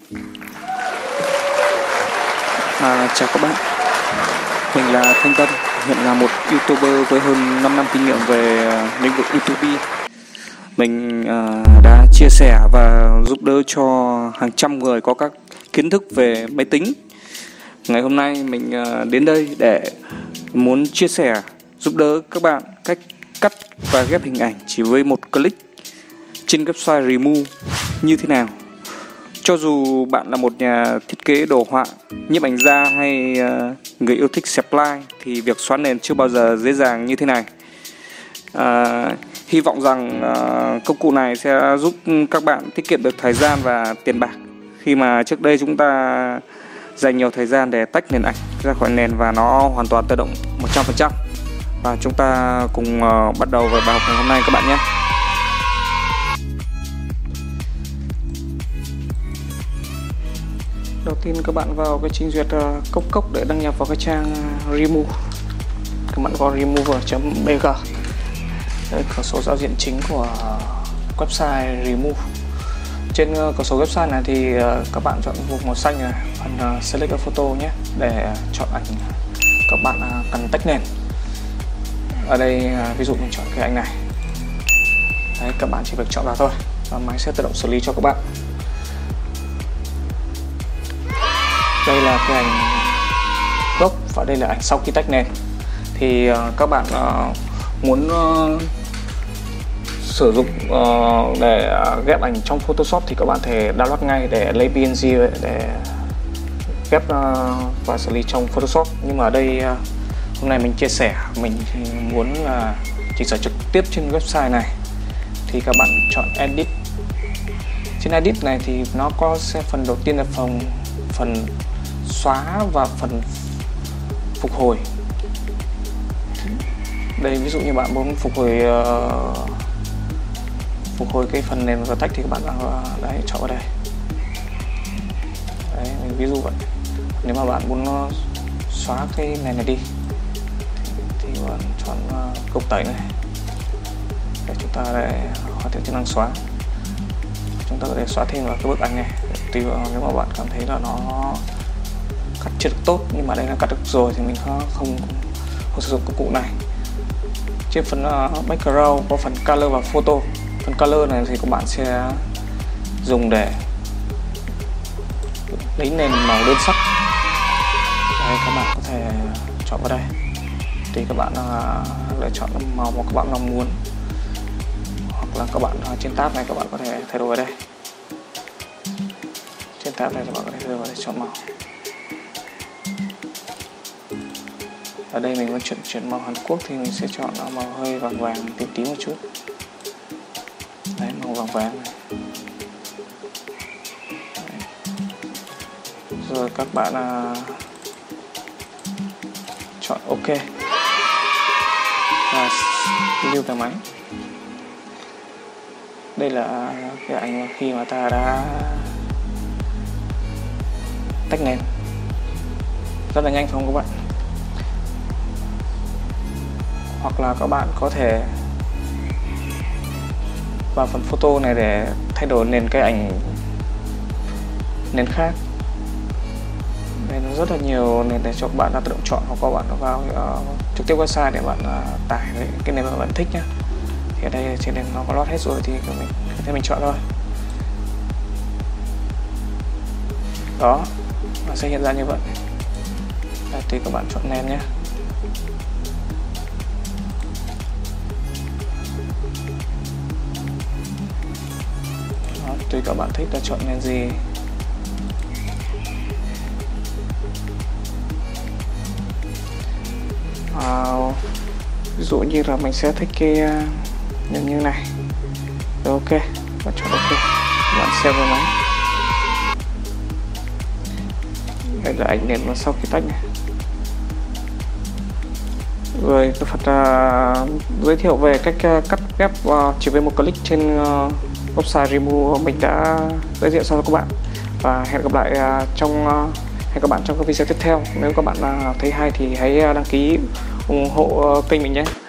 Chào các bạn, mình là Thanh Tâm, hiện là một YouTuber với hơn 5 năm kinh nghiệm về lĩnh vực YouTube. Mình đã chia sẻ và giúp đỡ cho hàng trăm người có các kiến thức về máy tính. Ngày hôm nay mình đến đây để muốn chia sẻ, giúp đỡ các bạn cách cắt và ghép hình ảnh chỉ với một click trên website Remove như thế nào. Cho dù bạn là một nhà thiết kế đồ họa, nhiếp ảnh gia hay người yêu thích xẹp like thì việc xóa nền chưa bao giờ dễ dàng như thế này. Hy vọng rằng công cụ này sẽ giúp các bạn tiết kiệm được thời gian và tiền bạc, khi mà trước đây chúng ta dành nhiều thời gian để tách nền ảnh ra khỏi nền và nó hoàn toàn tự động 100%. Và chúng ta cùng bắt đầu vào bài học ngày hôm nay các bạn nhé. Đầu tiên các bạn vào cái trình duyệt cốc để đăng nhập vào cái trang Remove. Các bạn có remover.bg. Đây là cửa sổ giao diện chính của website Remove. Trên cửa sổ website này thì các bạn chọn vùng màu xanh này, phần Select a Photo nhé, để chọn ảnh các bạn cần tách nền. Ở đây ví dụ mình chọn cái ảnh này. Đấy, các bạn chỉ việc chọn vào thôi và máy sẽ tự động xử lý cho các bạn. Đây là cái ảnh gốc và đây là ảnh sau khi tách nền. Thì các bạn muốn sử dụng để ghép ảnh trong Photoshop thì các bạn thể download ngay để lấy PNG để ghép và xử lý trong Photoshop. Nhưng mà ở đây hôm nay mình chia sẻ, mình thì muốn là chỉnh sửa trực tiếp trên website này. Thì các bạn chọn Edit. Trên Edit này thì nó có phần đầu tiên là phần xóa và phần phục hồi. Đây ví dụ như bạn muốn phục hồi cái phần nền và tách thì các bạn đấy chọn vào đây. Đấy, mình ví dụ vậy. Nếu mà bạn muốn xóa cái nền này đi thì bạn chọn công tẩy này để chúng ta để hoàn thiện chức năng xóa. Chúng ta có thể xóa thêm vào cái bức ảnh này. Tùy vào nếu mà bạn cảm thấy là nó cắt chưa được tốt, nhưng mà đây là cắt được rồi thì mình không sử dụng công cụ này. Trên phần background có phần color và photo. Phần color này thì các bạn sẽ dùng để lấy nền màu đơn sắc. Đây, các bạn có thể chọn vào đây thì các bạn lựa chọn màu mà các bạn mong muốn, hoặc là các bạn trên tab này các bạn có thể thay đổi ở đây. Trên tab này các bạn có thể thay đổi để chọn màu. Ở đây mình muốn chuyển màu Hàn Quốc thì mình sẽ chọn màu hơi vàng vàng tím tím một chút. Đấy, màu vàng vàng này. Đấy. Rồi các bạn chọn OK và lưu cái máy. Đây là cái ảnh khi mà ta đã tách nền rất là nhanh, phải không các bạn? Hoặc là các bạn có thể vào phần photo này để thay đổi nền cái ảnh nền khác. Đây nó rất là nhiều nền để cho các bạn tự động chọn, hoặc các bạn vào trực tiếp website để bạn tải cái nền mà bạn thích nhé. Thì ở đây trên nền nó có load hết rồi thì mình chọn thôi. Đó, nó sẽ hiện ra như vậy. Đây, thì các bạn chọn nền nhé. Đó, tùy các bạn thích là chọn nền gì. Ví dụ như là mình sẽ thích cái như này. Rồi, OK, bạn chọn OK, bạn save vào máy. Đây là ảnh nền mà sau khi tách này. Rồi cái phần giới thiệu về cách cắt ghép chỉ với một click trên website Remove mình đã giới thiệu xong cho các bạn. Và hẹn gặp lại hẹn các bạn trong các video tiếp theo. Nếu các bạn thấy hay thì hãy đăng ký ủng hộ kênh mình nhé.